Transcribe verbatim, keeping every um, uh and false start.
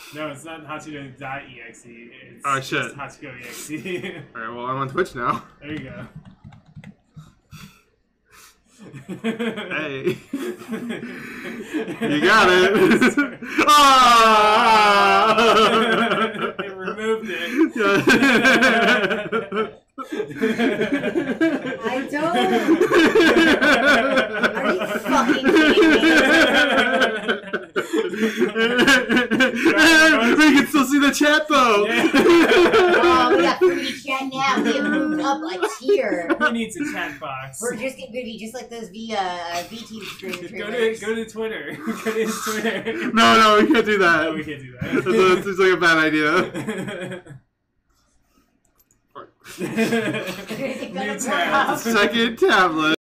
No, it's not Hachiko.exe. It's Oh, shit. just Hachiko.exe. Alright, well, I'm on Twitch now. There you go. Hey. You got it. Ah! It removed it. I don't. Are you fucking kidding me? We can still see the chat though. Yeah. Oh, we got three chat now. We have moved up a tier. Who needs a chat box? We're just gonna be just like those V uh V T stream Go to trailers. go to Twitter. Go to his Twitter. No, no, we can't do that. No, we can't do that. That seems like a bad idea. New tab. Second tablet.